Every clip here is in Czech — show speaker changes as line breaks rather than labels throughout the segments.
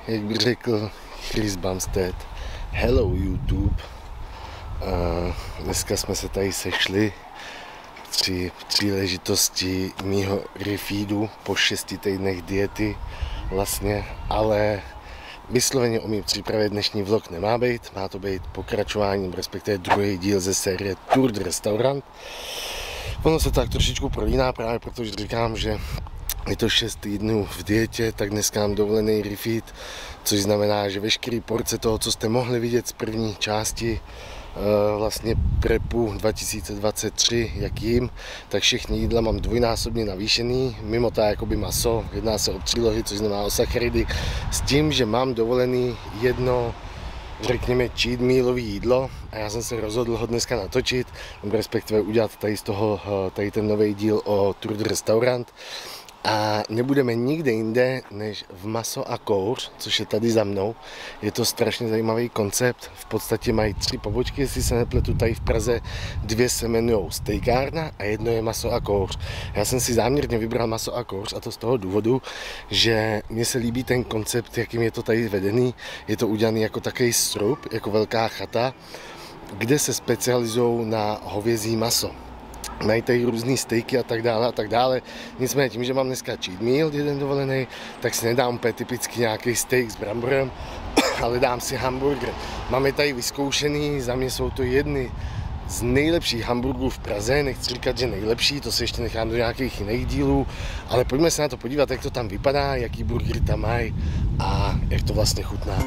jak by řekl Chris Bumstead, hello YouTube. Dneska jsme se tady sešli při příležitosti mýho refeedu po 6 týdnech diety vlastně, ale vysloveně o mým přípravě dnešní vlog nemá být, má to být pokračováním, respektive druhý díl ze série Tour de Restaurant. Ono se tak trošičku prolíná právě protože říkám, že je to 6 týdnů v dietě, tak dneska mám dovolený refeed, což znamená, že veškerý porce toho, co jste mohli vidět z první části vlastně prepu 2023, jak jím, tak všechny jídla mám dvojnásobně navýšený, mimo to jakoby maso, jedná se o přílohy, což znamená o sacharidy, s tím, že mám dovolený jedno, řekněme, cheat mealový jídlo a já jsem se rozhodl ho dneska natočit, respektive udělat tady z toho, tady ten nový díl o Tour de Restaurant. A nebudeme nikde jinde než v Maso a kouř, což je tady za mnou. Je to strašně zajímavý koncept. V podstatě mají 3 pobočky, jestli se nepletu, tady v Praze 2 se jmenují Steakárna a jedno je Maso a kouř. Já jsem si záměrně vybral Maso a kouř a to z toho důvodu, že mně se líbí ten koncept, jakým je to tady vedený. Je to udělaný jako takový srub, jako velká chata, kde se specializují na hovězí maso. Mají tady různý stejky a tak dále. Nicméně tím, že mám dneska cheat meal, jeden dovolený, tak si nedám úplně typicky nějaký steak s bramborem, ale dám si hamburger. Máme tady vyzkoušený, za mě jsou to jedny z nejlepších hamburgerů v Praze, nechci říkat, že nejlepší, to se ještě nechám do nějakých jiných dílů, ale pojďme se na to podívat, jak to tam vypadá, jaký burgery tam mají a jak to vlastně chutná.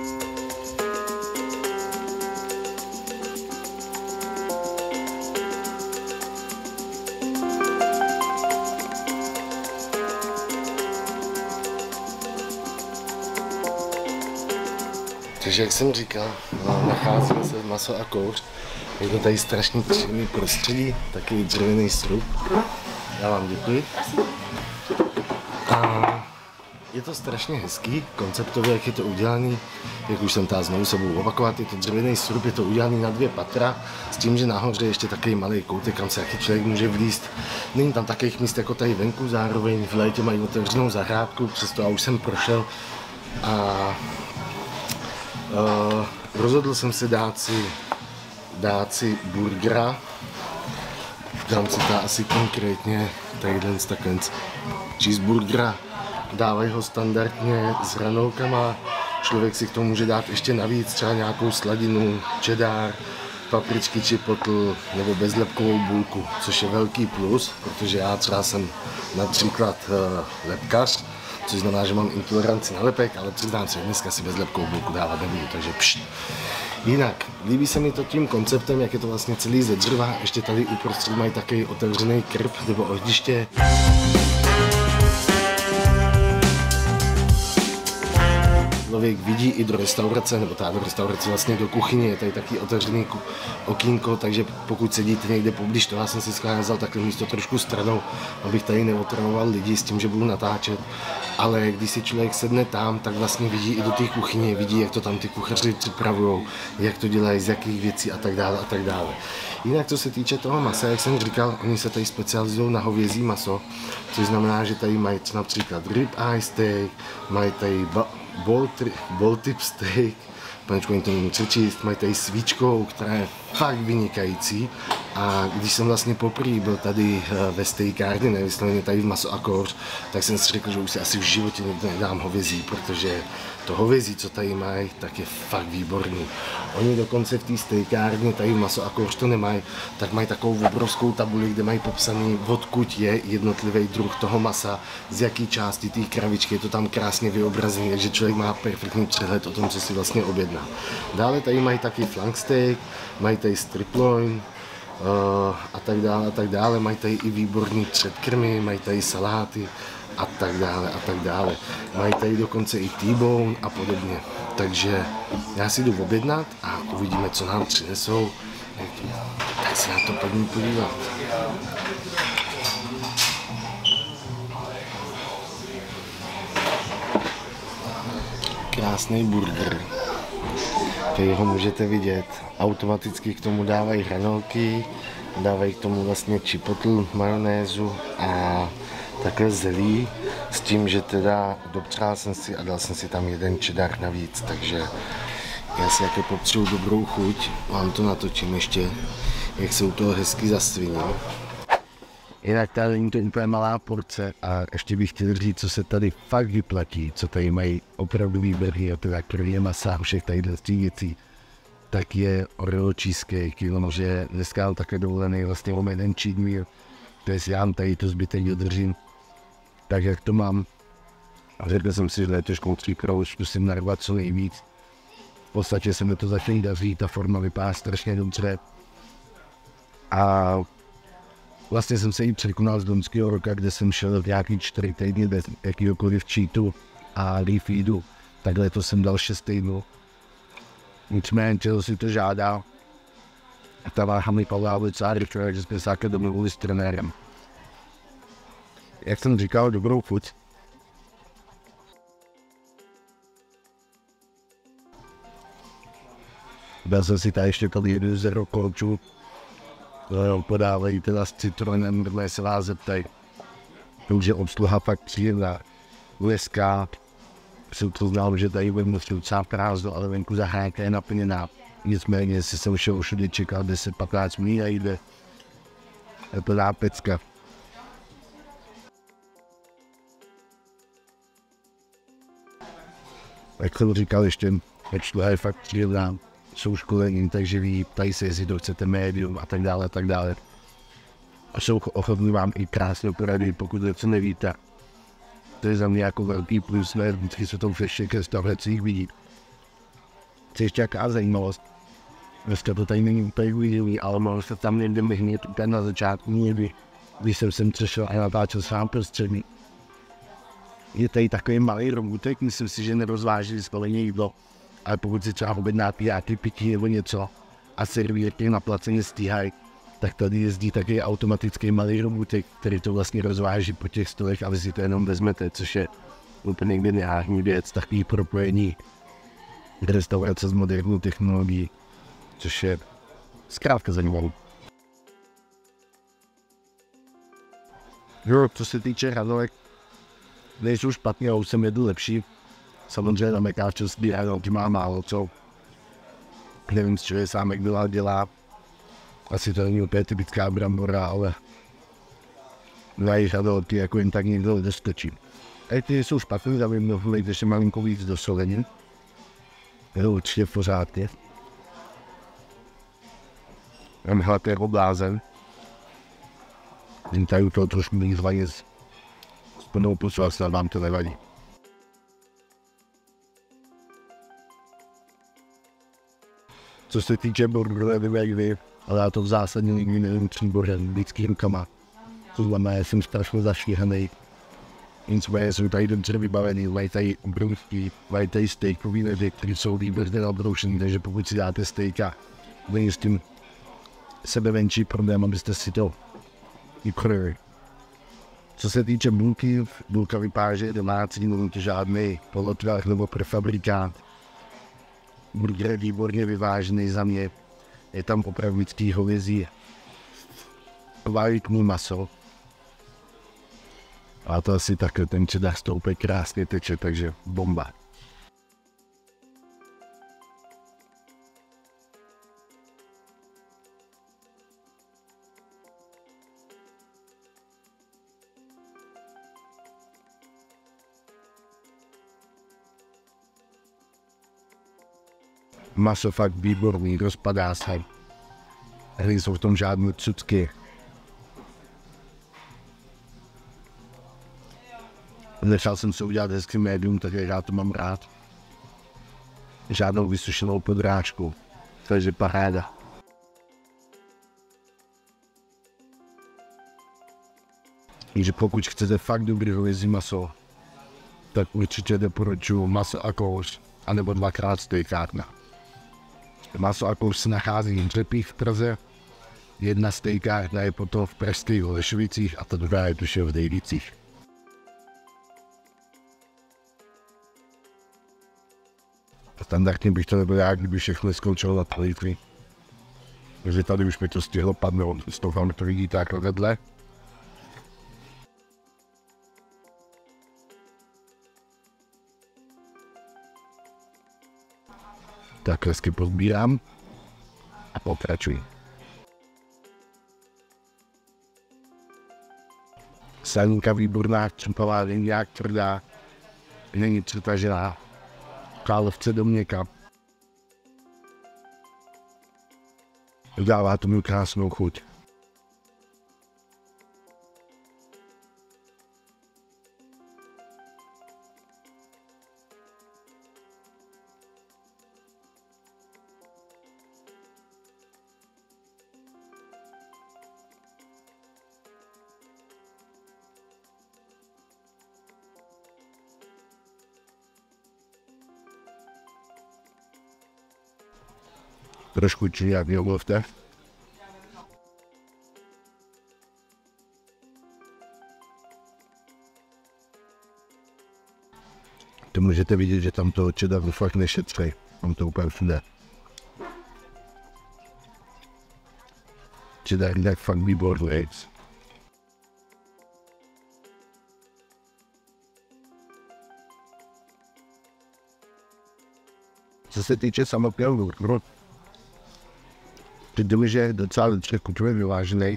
Takže jak jsem říkal, nacházíme se v Maso a kouř. Je to tady strašně příjemný prostředí, takový dřevěný srub. Já vám děkuji. A je to strašně hezký, konceptově, jak je to udělaný. Jak už jsem tady znovu se budu opakovat, je to dřevěný srub, je to udělaný na 2 patra, s tím, že nahoře je ještě takový malý koutek, kam se jaký člověk může vlízt. Není tam takových míst jako tady venku, zároveň v létě mají otevřenou zahrádku, přesto já už jsem prošel. A rozhodl jsem se dát si burgera, dám si to asi konkrétně tadyhle takhle cheeseburgera, dávají ho standardně s hranolkama, člověk si k tomu může dát ještě navíc třeba nějakou sladinu, cheddar, papričky chipotle nebo bezlepkovou bulku, což je velký plus, protože já třeba jsem například lepkař, což znamená, že mám intoleranci na lepek, ale přiznám se, dneska si bezlepkovou bulku dávat nebudu, takže pšt. Jinak, líbí se mi to tím konceptem, jak je to vlastně celý ze dřeva, ještě tady uprostřed mají takový otevřený krb nebo ohniště. Člověk vidí i do restaurace, nebo tady do restaurace vlastně do kuchyně, je tady taky otevřený okýnko, takže pokud sedíte někde poblíž, to já jsem si schválně vzal takhle místo trošku stranou, abych tady neotravoval lidi s tím, že budu natáčet, ale když si člověk sedne tam, tak vlastně vidí i do té kuchyně, vidí, jak to tam ty kuchaři připravují, jak to dělají, z jakých věcí a tak dále. Jinak co se týče toho masa, jak jsem říkal, oni se tady specializují na hovězí maso, což znamená, že tady mají například rib eye steak, mají tady ball tip steak, panečku jim to nemůžu přečíst, mají tady svíčkou, která je fakt vynikající a když jsem vlastně poprvé byl tady ve steakárně, nevysloveně tady v Maso a kouř, tak jsem si řekl, že už si asi v životě nikdo nedám hovězí, protože to hovězí, co tady mají, tak je fakt výborný. Oni dokonce v té steakárně, tady v Maso a kouř to nemají, tak mají takovou obrovskou tabuli, kde mají popsaný, odkud je jednotlivý druh toho masa, z jaký části té kravičky, je to tam krásně vyobrazený, takže člověk má perfektní přehled o tom, co si vlastně objedná. Dále tady mají taky flank steak, mají tady strip loin a tak dále, mají tady i výborný předkrmy, mají tady saláty a tak dále. Mají tady dokonce i T-bone a podobně. Takže já si jdu objednat a uvidíme, co nám přinesou. Tak se na to pojďme podívat. Krásný burger, který ho můžete vidět. Automaticky k tomu dávají hranolky, dávají k tomu vlastně chipotle, majonézu a takhle zelí. S tím, že teda dopřál jsem si a dal jsem si tam jeden cheddar navíc, takže já si jako potřebuji dobrou chuť, vám to natočím ještě, jak se u toho hezky zastviním.
Jinak tady není to úplně malá porce a ještě bych chtěl říct, co se tady fakt vyplatí, co tady mají opravdu výběry a teda krvě masa a všech tady věcí, tak je Oreo cheesecake, jenomže dneska mám také dovolený vlastně mám jeden cheat meal, to je já tady to zbytek dodržím, tak jak to mám. A řekl jsem si, že letoškou tříkrou zkusím narvat co nejvíc. V podstatě se mi to začne daří, ta forma vypadá strašně dobře. A vlastně jsem se jí překonal z loňského roka, kde jsem šel v nějaký 4 týdny bez jakýhokoliv cheatu a refeedu. Takhle to jsem dal 6 týdnů. Nicméně tělo si to žádá. Ta váha mi padla docela rychle, že jsme se také domluvili s trenérem. Jak jsem říkal, dobrou chuť. Dal jsem si tady ještě tady jednu zero kolčů. Podávají teda s citronem, kde se vás zeptají. To už je obsluha fakt příjemná. Leská. Jsem to znal, že tady budeme docela prázdno, ale venku zahrádka je naplněná. Nicméně, jestli jsem šel všude čekal 10-15 minut a jde. Je plná pecka. Jak jsem říkal, ještě obsluha je fakt příjemná. Jsou školení, takže ví, ptají se, jestli to chcete médium a tak dále, a tak dále. A jsou ochotní vám i krásně poradit, pokud něco nevíte. To je za mě jako velký plus, ne, vždycky se to všech restauracích vidí. Co ještě jaká zajímavost. Dneska to tady není úplně uviditelný, ale mohl se tam někde myhnit úplně na začátku někdy, když jsem sem přešel a natáčel sám prostřední. Je tady takový malý robůtek, myslím si, že nerozvážili společně jídlo. Ale pokud si třeba objednáte nějaký pití nebo něco a servírky na placeně stíhají, tak tady jezdí taky automatický malý robůtek, který to vlastně rozváží po těch stolech a vy si to jenom vezmete, což je úplně geniální věc, takový propojení restaurace s moderní technologií, což je zkrátka zajímavé. Jo, co se týče hranolek, nejsou špatný, já už jsem jedl lepší. Samozřejmě na mekáčovství hranolky má málo co. Nevím, z čeho je sám Milá dělá. Asi to není úplně typická brambora, ale na jejich hranolky jako jen tak někdo nedoskočí. A ty jsou špatný, tam jim mluvit ještě malinko víc do solení. Je to určitě v pořádku. Mám hlad jako blázen. Jen tady u toho trošku mýzvaně s plnou pusu, ale snad vám to nevadí. Co se týče burgeru, nevím vy, ale já to v zásadě nikdy nevím přím burgerem, lidský rukama. To znamená, že jsem strašně zašíhaný. Nicméně jsou tady dobře vybavený, mají tady brůzky, mají tady steakový ledy, které jsou výborně nabroušený, takže pokud si dáte steaka, není s tím sebevenčí problém, abyste si to vykryli. Co se týče bulky, bulka vypadá, že je domácí, není to žádný polotvár nebo prefabrikát. Burger je výborně vyvážený za mě, je tam opravdu vždycky hovězí, kvalitní maso. A to asi takhle, ten cheddar z toho úplně krásně teče, takže bomba. Maso fakt výborný, rozpadá se. Nejsou v tom žádné cucky. Nechal jsem se udělat hezký médium, takže já to mám rád. Žádnou vysušenou podrážku, takže paráda. Takže pokud chcete fakt dobrý hovězí maso, tak určitě doporučuji maso a kouř, anebo dvakrát stejkárna. Maso a kouř se nachází v Řepích v Praze, jedna stejkárna je potom v pražských Holešovicích a ta druhá je tuším v Dejlicích. Standardně bych to nebyl já, kdyby všechno skončilo na 3 litry. Takže tady už mi to stihlo padnout, doufám, že to vidíte jako vedle. Tak hezky pozbírám a pokračuji. Saninka výborná, čempová, není jak tvrdá, není přetažená, královce do mléka. Dává tomu krásnou chuť. Trošku čiliak omluvte. To můžete vidět, že tam toho čedaru fakt nešetří. Mám to úplně všude. Čedar je fakt výborný. Co se týče samotného burgeru, přijde mi, že je docela chuťově vyvážený.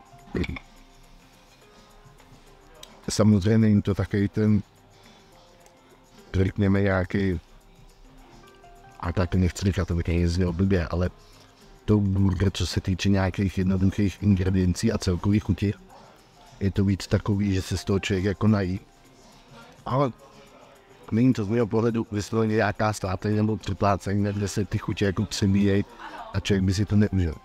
Samozřejmě není to takový ten, řekněme, nějaký, a tak nechci říkat, to bych zněl blbě, ale to burger, co se týče nějakých jednoduchých ingrediencí a celkových chutí, je to víc takový, že se z toho člověk jako nají. Ale není to z mého pohledu vysloveně nějaká sláteň nebo připlácení, kde se ty chutě jako přebíjejí a člověk by si to neužil.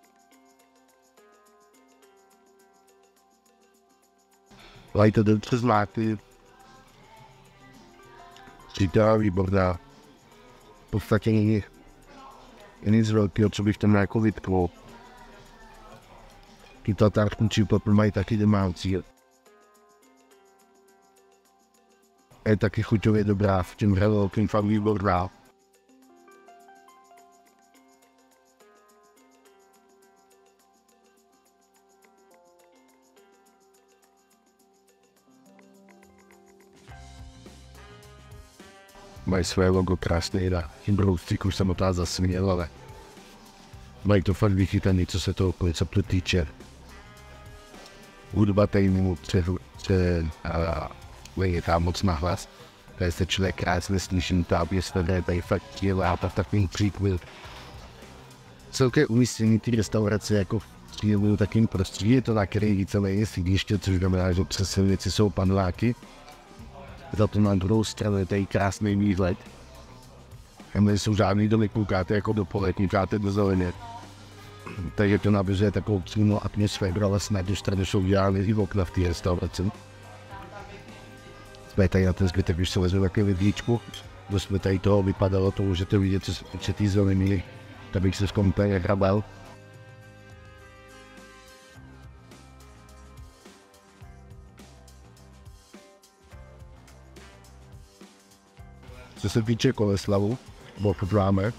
Mají to dobře zmáky, přítelá výborná, v podstatě není nic velkého, co bych tam jako vytknul. Ty tatárský čipopy mají taky domácí. Je taky chuťově dobrá, v tím velkým fakt výborná. Mají své logo krásné na broustíku, už jsem otázal zasměl, ale mají to fakt vychytaný, co se toho konceptu týče. Hudba tady mimo je tam moc nahlas, tady se člověk krásně slyší, tam je sledé, tady fakt dělá v takovým příkvěl. Celké umístění té restaurace jako v takovým prostředí, je to na kraji celé sídliště, což znamená, že přes silnici jsou paneláky. Za to na druhou stranu je tady krásný výhled. Tam nejsou žádný domy, koukáte jako do pole, koukáte do zeleně. Takže to nabízí takovou příjemnou atmosféru, ale snad, když tady jsou dělány i okna v té restauraci. Jsme tady na ten zbytek, když se vezme takový vidíčku, kdo jsme tady toho vypadalo, to můžete vidět, co se týče té zeleniny, tak bych se kompletně hrabal. Co se týče koleslavu, podráme.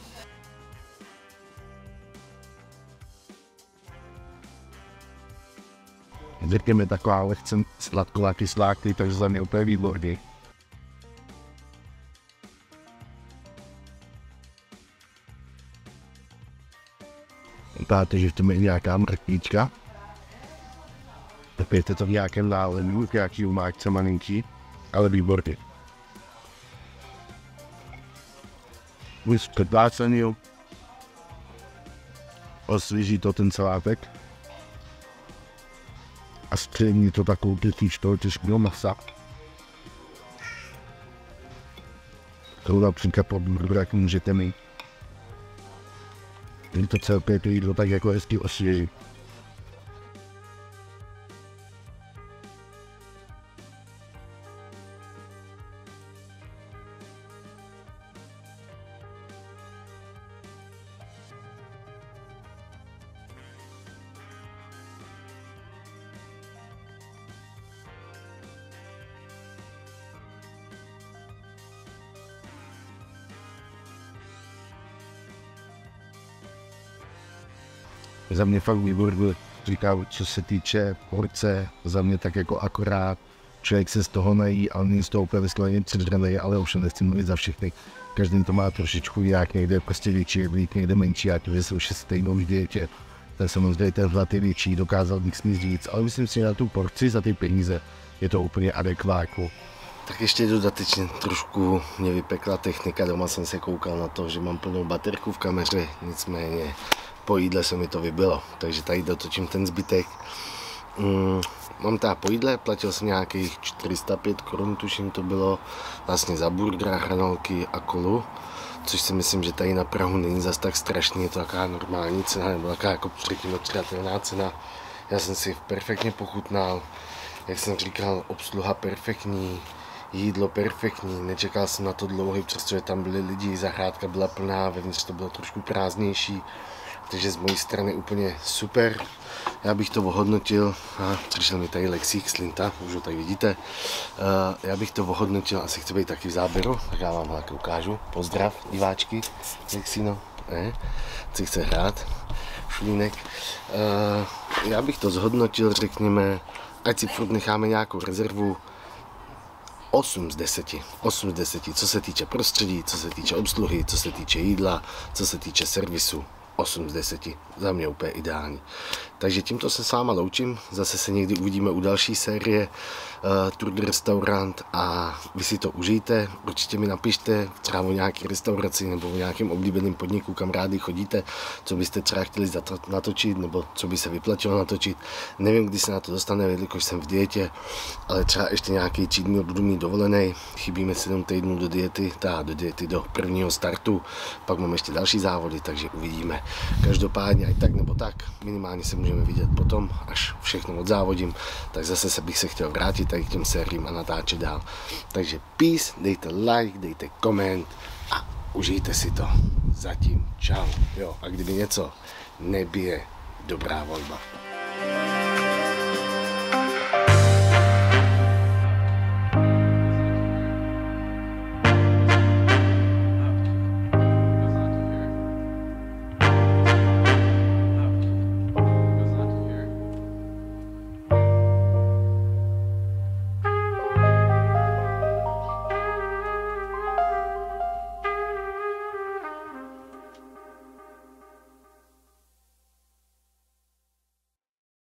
Řekněme taková lehce sladková kyslá, který takže za mě úplně výborný. Vypadáte, že v tom je nějaká mrkvíčka. Tapěte to v nějakém nálenu, nějaký umáčce malinký, ale výborný. Už předplácený, osvěží to ten salátek a střední to takovou tytíč toho těžkého masa. To například pod burger, jak můžete mít. Když to celké to jídlo tak jako hezky osvěží. Za mě fakt výborný, říkám, co se týče porce, za mě tak jako akorát, člověk se z toho nají, ale není z toho úplně vysloveně předřelej, ale ovšem nechci mluvit za všechny. Každý to má trošičku jinak, někde je prostě větší jeblík, někde menší, a tím, že jsou stejnou v dietě. Tak samozřejmě ten hlad je větší, dokázal bych si říct, ale myslím si, že na tu porci za ty peníze je to úplně adekvátní.
Tak ještě dodatečně trošku mě vypekla technika, doma jsem se koukal na to, že mám plnou baterku v kameře, nicméně po jídle se mi to vybilo, takže tady dotočím ten zbytek. Mám teda po jídle, platil jsem nějakých 405 korun, tuším to bylo, vlastně za burgera, hranolky a kolu, což si myslím, že tady na Prahu není zas tak strašný, je to taková normální cena, nebo taková jako předtím přijatelná cena. Já jsem si perfektně pochutnal, jak jsem říkal, obsluha perfektní, jídlo perfektní, nečekal jsem na to dlouho, přestože tam byli lidi, zahrádka byla plná, vevnitř to bylo trošku prázdnější, takže z mojí strany úplně super. Já bych to ohodnotil, přišel mi tady Lexík z Linta, už ho tady vidíte, já bych to ohodnotil, asi chce být taky v záběru, tak já vám ho taky ukážu, pozdrav diváčky, Lexino, si chce hrát, šulínek, já bych to zhodnotil, řekněme, ať si furt necháme nějakou rezervu, 8 z 10, 8 z 10, co se týče prostředí, co se týče obsluhy, co se týče jídla, co se týče servisu, 8 z 10, za mě úplně ideální. Takže tímto se s váma loučím, zase se někdy uvidíme u další série Tour de Restaurant a vy si to užijte, určitě mi napište třeba o nějaké restauraci nebo o nějakém oblíbeném podniku, kam rádi chodíte, co byste třeba chtěli natočit nebo co by se vyplatilo natočit. Nevím, kdy se na to dostane, jelikož jsem v dietě, ale třeba ještě nějaký 3 dny budu mít dovolený, chybí mi 7 týdnů do diety, do prvního startu, pak mám ještě další závody, takže uvidíme. Každopádně, ať tak nebo tak, minimálně se můžeme vidět potom, až všechno odzávodím, tak zase bych se chtěl vrátit tady k těm sériím a natáčet dál. Takže peace, dejte like, dejte koment a užijte si to. Zatím čau. Jo, a kdyby něco nebije, dobrá volba.